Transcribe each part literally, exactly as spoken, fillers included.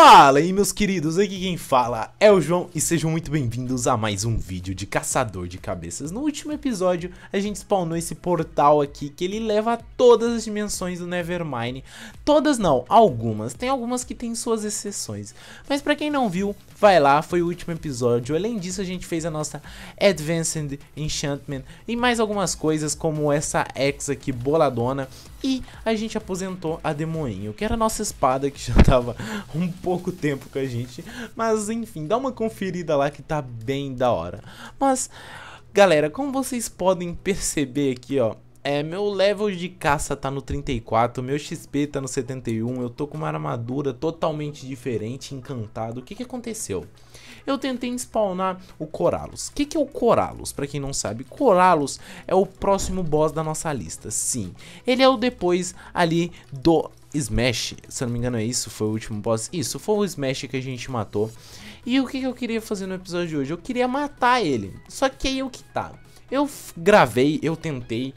Fala aí, meus queridos, aqui quem fala é o João e sejam muito bem-vindos a mais um vídeo de Caçador de Cabeças. No último episódio a gente spawnou esse portal aqui que ele leva a todas as dimensões do Nevermind. Todas não, algumas, tem algumas que tem suas exceções. Mas pra quem não viu, vai lá, foi o último episódio. Além disso a gente fez a nossa Advanced Enchantment e mais algumas coisas como essa X aqui boladona. E a gente aposentou a Demoinho, que era a nossa espada que já tava um pouco tempo com a gente. Mas enfim, dá uma conferida lá que tá bem da hora. Mas, galera, como vocês podem perceber aqui, ó, é, meu level de caça tá no trinta e quatro, meu X P tá no setenta e um, eu tô com uma armadura totalmente diferente, encantado. O que que aconteceu? Eu tentei spawnar o Corallus. O que que é o Corallus? Pra quem não sabe, Corallus é o próximo boss da nossa lista. Sim, ele é o depois ali do Smash. Se eu não me engano é isso, foi o último boss. Isso, foi o Smash que a gente matou. E o que que eu queria fazer no episódio de hoje? Eu queria matar ele. Só que aí o que tá? Eu gravei, eu tentei.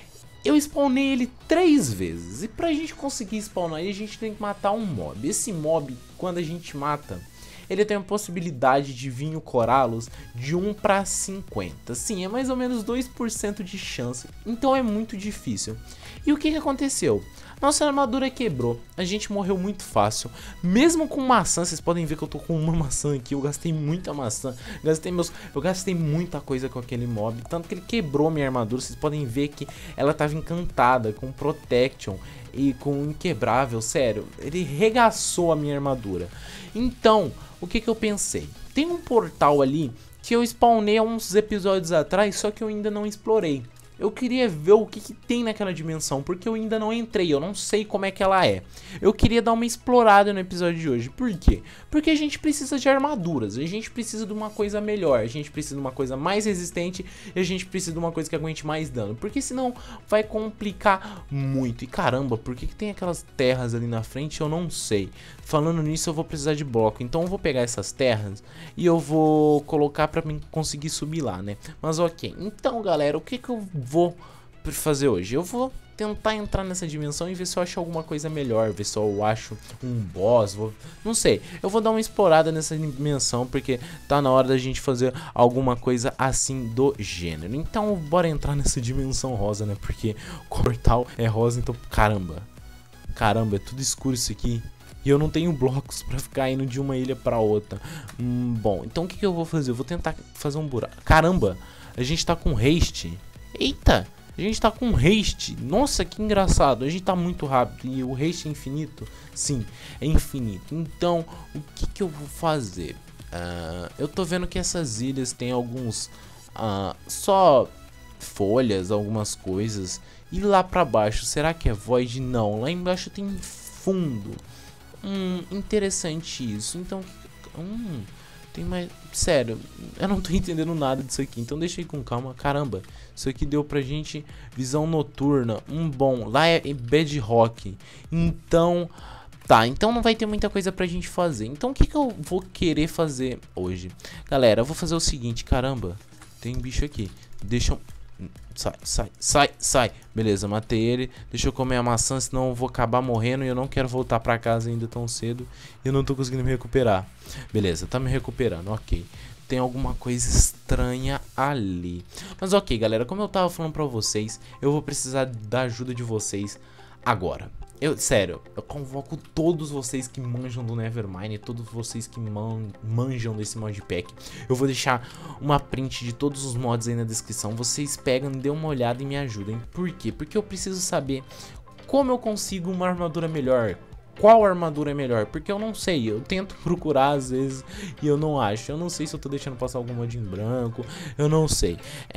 Eu spawnei ele três vezes. E pra gente conseguir spawnar ele, a gente tem que matar um mob. Esse mob, quando a gente mata, ele tem a possibilidade de vir o Corallus de um para cinquenta. Sim, é mais ou menos dois por cento de chance. Então é muito difícil. E o que que aconteceu? Nossa armadura quebrou, a gente morreu muito fácil. Mesmo com maçã, vocês podem ver que eu tô com uma maçã aqui. Eu gastei muita maçã, gastei meus, eu gastei muita coisa com aquele mob. Tanto que ele quebrou minha armadura. Vocês podem ver que ela tava encantada com Protection e com Inquebrável. Sério, ele regaçou a minha armadura. Então, o que que eu pensei? Tem um portal ali que eu spawnei há uns episódios atrás, só que eu ainda não explorei. Eu queria ver o que que tem naquela dimensão, porque eu ainda não entrei, eu não sei como é que ela é. Eu queria dar uma explorada no episódio de hoje. Por quê? Porque a gente precisa de armaduras, a gente precisa de uma coisa melhor, a gente precisa de uma coisa mais resistente e a gente precisa de uma coisa que aguente mais dano. Porque senão vai complicar muito. E caramba, por que que tem aquelas terras ali na frente? Eu não sei. Falando nisso, eu vou precisar de bloco, então eu vou pegar essas terras e eu vou colocar pra mim conseguir subir lá, né? Mas ok, então galera, o que que eu vou fazer hoje? Eu vou tentar entrar nessa dimensão e ver se eu acho alguma coisa melhor, ver se eu acho um boss, vou... não sei. Eu vou dar uma explorada nessa dimensão porque tá na hora da gente fazer alguma coisa assim do gênero. Então bora entrar nessa dimensão rosa, né? Porque o portal é rosa, então caramba. Caramba, é tudo escuro isso aqui. E eu não tenho blocos pra ficar indo de uma ilha pra outra. Hum, bom, então o que que eu vou fazer? Eu vou tentar fazer um buraco. Caramba, a gente tá com haste. Eita, a gente tá com haste. Nossa, que engraçado. A gente tá muito rápido. E o haste é infinito? Sim, é infinito. Então, o que que eu vou fazer? Uh, eu tô vendo que essas ilhas tem alguns... Uh, só folhas, algumas coisas. E lá pra baixo, será que é void? Não, lá embaixo tem fundo. Hum, interessante isso. Então, hum, tem mais... Sério, eu não tô entendendo nada disso aqui. Então deixa aí com calma. Caramba, isso aqui deu pra gente visão noturna. Um bom, lá é bedrock. Então, tá, então não vai ter muita coisa pra gente fazer. Então o que que eu vou querer fazer hoje? Galera, eu vou fazer o seguinte. Caramba, tem bicho aqui. Deixa eu... Sai, sai, sai, sai. Beleza, matei ele. Deixa eu comer a maçã, senão eu vou acabar morrendo. E eu não quero voltar pra casa ainda tão cedo. E eu não tô conseguindo me recuperar. Beleza, tá me recuperando, ok. Tem alguma coisa estranha ali. Mas ok, galera, como eu tava falando pra vocês, eu vou precisar da ajuda de vocês agora. Eu, sério, eu convoco todos vocês que manjam do Nevermind, todos vocês que man, manjam desse modpack. Eu vou deixar uma print de todos os mods aí na descrição. Vocês pegam, dêem uma olhada e me ajudem. Por quê? Porque eu preciso saber como eu consigo uma armadura melhor. Qual armadura é melhor? Porque eu não sei, eu tento procurar às vezes e eu não acho. Eu não sei se eu tô deixando passar algum mod em branco, eu não sei.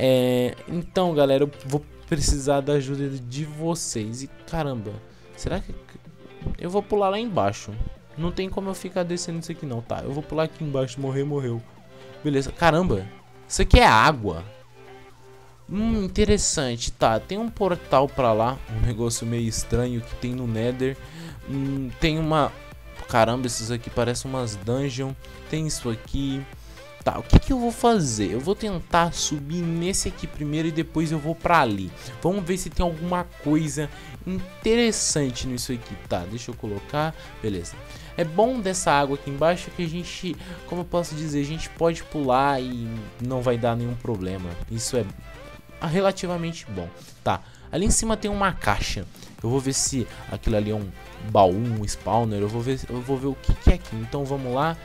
É, então, galera, eu vou precisar da ajuda de vocês. E caramba... Será que... Eu vou pular lá embaixo. Não tem como eu ficar descendo isso aqui não, tá? Eu vou pular aqui embaixo, morrer, morreu. Beleza, caramba. Isso aqui é água. Hum, interessante, tá. Tem um portal pra lá. Um negócio meio estranho que tem no Nether. Hum, tem uma... Caramba, esses aqui parecem umas dungeons. Tem isso aqui. Tá, o que que eu vou fazer? Eu vou tentar subir nesse aqui primeiro e depois eu vou pra ali. Vamos ver se tem alguma coisa interessante nisso aqui. Tá, deixa eu colocar. Beleza. é bom dessa água aqui embaixo que a gente, como eu posso dizer, a gente pode pular e não vai dar nenhum problema. Isso é relativamente bom. Tá, ali em cima tem uma caixa. Eu vou ver se aquilo ali é um baú, um spawner. Eu vou ver, eu vou ver o que, que é aqui. Então vamos lá.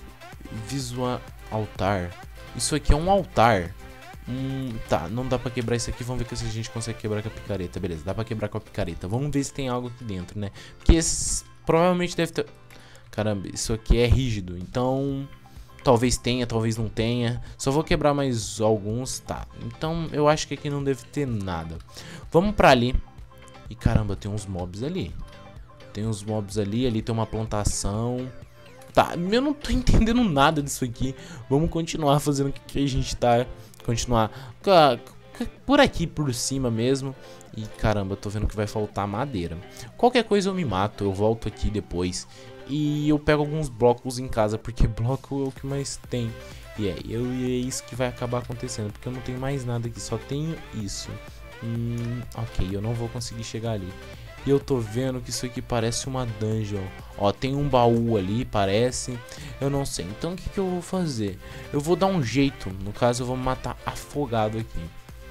Visual altar. Isso aqui é um altar. Hum, tá, não dá pra quebrar isso aqui. Vamos ver se a gente consegue quebrar com a picareta. Beleza, dá pra quebrar com a picareta. Vamos ver se tem algo aqui dentro, né? Porque esse provavelmente deve ter... Caramba, isso aqui é rígido. Então, talvez tenha, talvez não tenha. Só vou quebrar mais alguns. Tá, então eu acho que aqui não deve ter nada. Vamos pra ali. E caramba, tem uns mobs ali. Tem uns mobs ali, ali tem uma plantação. Tá, eu não tô entendendo nada disso aqui. Vamos continuar fazendo o que a gente tá. Continuar por aqui, por cima mesmo. E caramba, eu tô vendo que vai faltar madeira. Qualquer coisa eu me mato, eu volto aqui depois. E eu pego alguns blocos em casa, porque bloco é o que mais tem. E é, eu, e é isso que vai acabar acontecendo, porque eu não tenho mais nada aqui, só tenho isso. Hum, ok, eu não vou conseguir chegar ali. E eu tô vendo que isso aqui parece uma dungeon. Ó, tem um baú ali, parece. Eu não sei. Então o que, que eu vou fazer? Eu vou dar um jeito. No caso, eu vou me matar afogado aqui.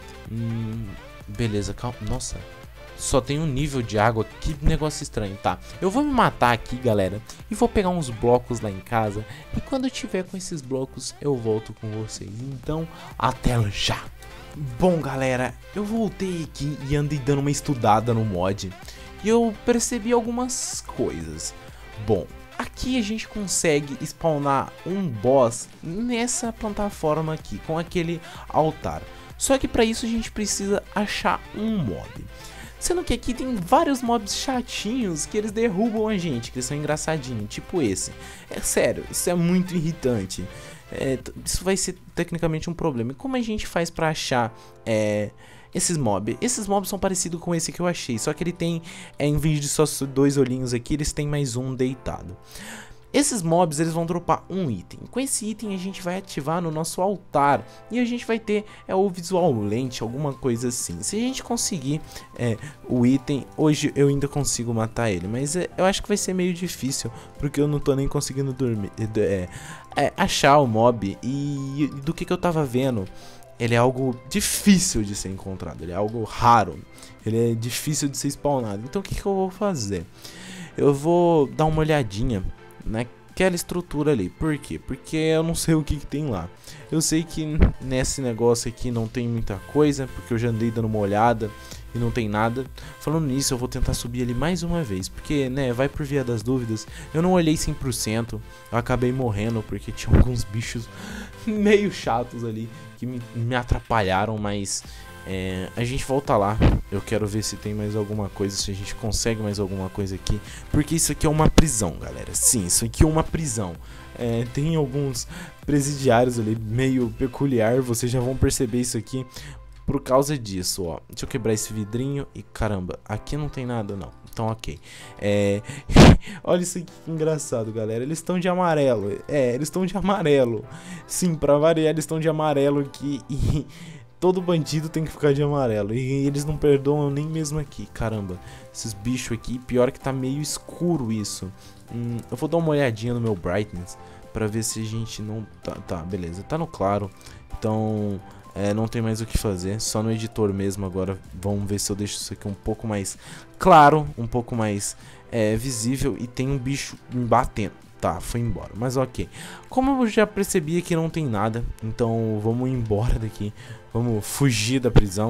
Hum, beleza, calma. Nossa, só tem um nível de água. Que negócio estranho, tá? Eu vou me matar aqui, galera. E vou pegar uns blocos lá em casa. E quando eu tiver com esses blocos, eu volto com vocês. Então, até já. Bom, galera, eu voltei aqui e andei dando uma estudada no mod e eu percebi algumas coisas. Bom, aqui a gente consegue spawnar um boss nessa plataforma aqui, com aquele altar. Só que para isso a gente precisa achar um mob. Sendo que aqui tem vários mobs chatinhos que eles derrubam a gente, que eles são engraçadinhos, tipo esse. É sério, isso é muito irritante. É, isso vai ser tecnicamente um problema. E como a gente faz pra achar é, esses mobs? Esses mobs são parecidos com esse que eu achei, só que ele tem, é, em vez de só dois olhinhos aqui, eles têm mais um deitado. Esses mobs, eles vão dropar um item. Com esse item a gente vai ativar no nosso altar e a gente vai ter é, o visual lente, alguma coisa assim. Se a gente conseguir é, o item, hoje eu ainda consigo matar ele, mas é, eu acho que vai ser meio difícil, porque eu não tô nem conseguindo dormir, é, é, achar o mob. E, e do que, que eu tava vendo, ele é algo difícil de ser encontrado, ele é algo raro, ele é difícil de ser spawnado. Então o que, que eu vou fazer? Eu vou dar uma olhadinha naquela estrutura ali. Por quê? Porque eu não sei o que, que tem lá. Eu sei que nesse negócio aqui não tem muita coisa, porque eu já andei dando uma olhada e não tem nada. Falando nisso, eu vou tentar subir ali mais uma vez, porque, né, vai por via das dúvidas. Eu não olhei cem por cento, eu acabei morrendo porque tinha alguns bichos meio chatos ali que me, me atrapalharam, mas é, a gente volta lá. Eu quero ver se tem mais alguma coisa, se a gente consegue mais alguma coisa aqui, porque isso aqui é uma prisão, galera. Sim, isso aqui é uma prisão. É, tem alguns presidiários ali meio peculiar, vocês já vão perceber isso aqui por causa disso, ó. Deixa eu quebrar esse vidrinho e caramba, aqui não tem nada não. Então ok. É... Olha isso aqui que engraçado, galera. Eles estão de amarelo. É, eles estão de amarelo. Sim, pra variar, eles estão de amarelo aqui e todo bandido tem que ficar de amarelo. E eles não perdoam nem mesmo aqui. Caramba, esses bichos aqui. Pior que tá meio escuro isso. hum, Eu vou dar uma olhadinha no meu brightness pra ver se a gente não... Tá, tá, beleza, tá no claro. Então é, não tem mais o que fazer. Só no editor mesmo agora. Vamos ver se eu deixo isso aqui um pouco mais claro, um pouco mais é, visível. E tem um bicho me batendo. Tá, foi embora, mas ok. Como eu já percebi que não tem nada, então vamos embora daqui. Vamos fugir da prisão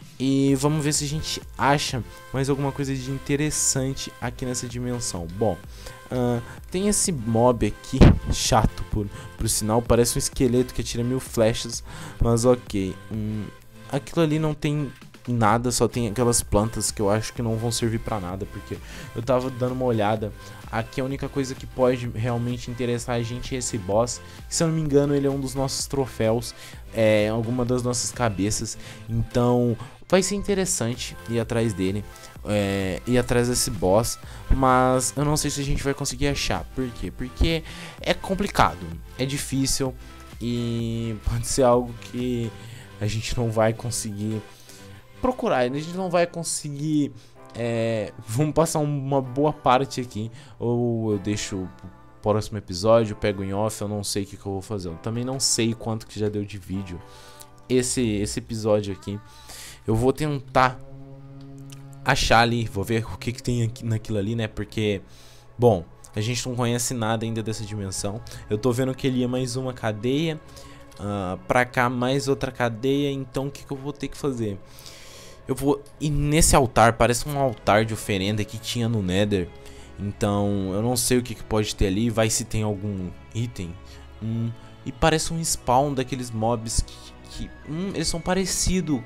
e vamos ver se a gente acha mais alguma coisa de interessante aqui nessa dimensão. Bom, uh, tem esse mob aqui, chato por, por sinal, parece um esqueleto que atira mil flechas, mas ok. Hum, aquilo ali não tem nada, só tem aquelas plantas que eu acho que não vão servir pra nada, porque eu tava dando uma olhada. Aqui a única coisa que pode realmente interessar a gente é esse boss, que, se eu não me engano, ele é um dos nossos troféus, é alguma das nossas cabeças. Então vai ser interessante ir atrás dele, é, ir atrás desse boss, mas eu não sei se a gente vai conseguir achar. Por quê? Porque é complicado, é difícil e pode ser algo que a gente não vai conseguir procurar, a gente não vai conseguir é, vamos passar uma boa parte aqui, ou eu deixo pro próximo episódio, pego em off, eu não sei o que, que eu vou fazer. Eu também não sei quanto que já deu de vídeo esse, esse episódio aqui. Eu vou tentar achar ali, vou ver o que, que tem aqui, naquilo ali, né? Porque, bom, a gente não conhece nada ainda dessa dimensão. Eu tô vendo que ele é mais uma cadeia, uh, pra cá mais outra cadeia. Então o que, que eu vou ter que fazer? Eu vou ir nesse altar, parece um altar de oferenda que tinha no Nether. Então eu não sei o que, que pode ter ali, vai se tem algum item. Hum, e parece um spawn daqueles mobs que, que hum, eles são parecidos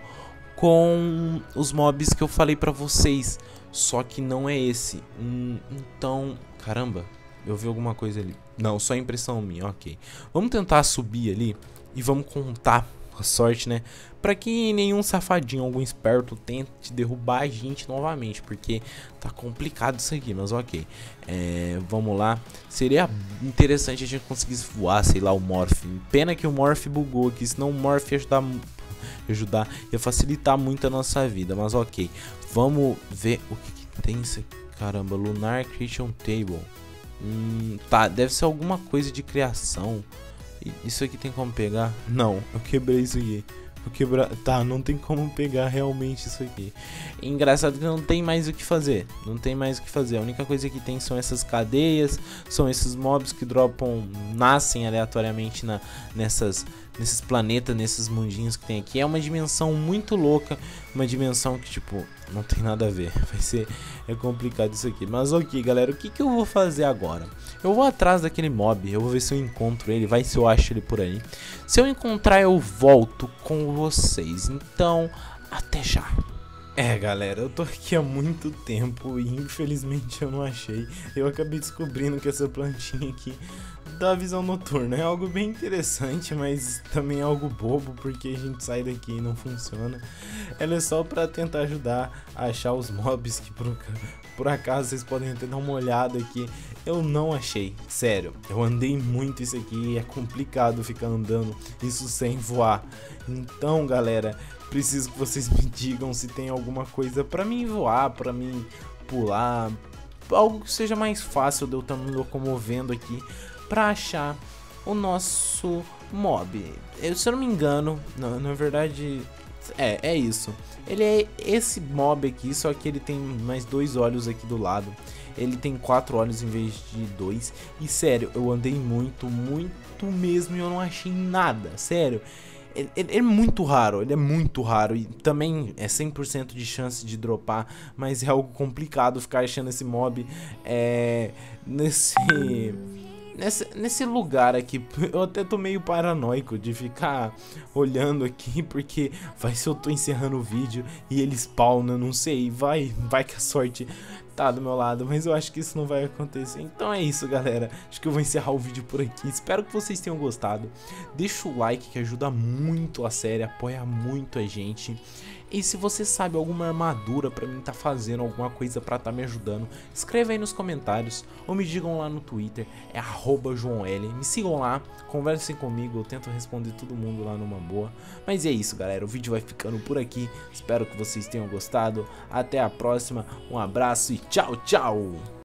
com os mobs que eu falei pra vocês, só que não é esse. Hum, então, caramba, eu vi alguma coisa ali. Não, só impressão minha, ok. Vamos tentar subir ali e vamos contar a sorte, né? Pra que nenhum safadinho, algum esperto tente derrubar a gente novamente, porque tá complicado isso aqui, mas ok. É, vamos lá. Seria interessante a gente conseguisse voar, sei lá, o Morph. Pena que o Morph bugou aqui, senão o Morph ia ajudar, ajudar, ia facilitar muito a nossa vida, mas ok. Vamos ver o que, que tem isso aqui. Caramba, Lunar Creation Table. Hum, tá, deve ser alguma coisa de criação. Isso aqui tem como pegar? Não, eu quebrei isso aqui. Eu quebra... Tá, não tem como pegar realmente isso aqui. Engraçado que não tem mais o que fazer. Não tem mais o que fazer. A única coisa que tem são essas cadeias. São esses mobs que dropam, nascem aleatoriamente na, nessas, nesses planetas, nesses mundinhos que tem aqui. É uma dimensão muito louca. Uma dimensão que, tipo, não tem nada a ver. Vai ser... É complicado isso aqui. Mas ok, galera. O que, que eu vou fazer agora? Eu vou atrás daquele mob. Eu vou ver se eu encontro ele. Vai se eu acho ele por aí. Se eu encontrar, eu volto com vocês. Então, até já. É, galera, eu tô aqui há muito tempo e infelizmente eu não achei. Eu acabei descobrindo que essa plantinha aqui dá visão noturna. É algo bem interessante, mas também é algo bobo, porque a gente sai daqui e não funciona. Ela é só pra tentar ajudar a achar os mobs que por, por acaso vocês podem até dar uma olhada aqui. Eu não achei, sério. Eu andei muito isso aqui e é complicado ficar andando isso sem voar. Então, galera, preciso que vocês me digam se tem alguma coisa pra mim voar, pra mim pular, algo que seja mais fácil de eu estar me locomovendo aqui pra achar o nosso mob. Eu, se eu não me engano, não, na verdade, é, é isso. Ele é esse mob aqui, só que ele tem mais dois olhos aqui do lado. Ele tem quatro olhos em vez de dois. E sério, eu andei muito, muito mesmo e eu não achei nada, sério. Ele, ele é muito raro, ele é muito raro e também é cem por cento de chance de dropar, mas é algo complicado ficar achando esse mob é, nesse, nesse, nesse lugar aqui. Eu até tô meio paranoico de ficar olhando aqui, porque vai se eu tô encerrando o vídeo e ele spawna, não sei, vai, vai que a sorte tá do meu lado, mas eu acho que isso não vai acontecer. Então é isso, galera, acho que eu vou encerrar o vídeo por aqui. Espero que vocês tenham gostado. Deixa o like que ajuda muito a série, apoia muito a gente. E se você sabe alguma armadura pra mim tá fazendo, alguma coisa pra tá me ajudando, escreva aí nos comentários ou me digam lá no Twitter, é arroba João L. Me sigam lá, conversem comigo, eu tento responder todo mundo lá numa boa. Mas é isso, galera, o vídeo vai ficando por aqui. Espero que vocês tenham gostado. Até a próxima, um abraço e tchau, tchau!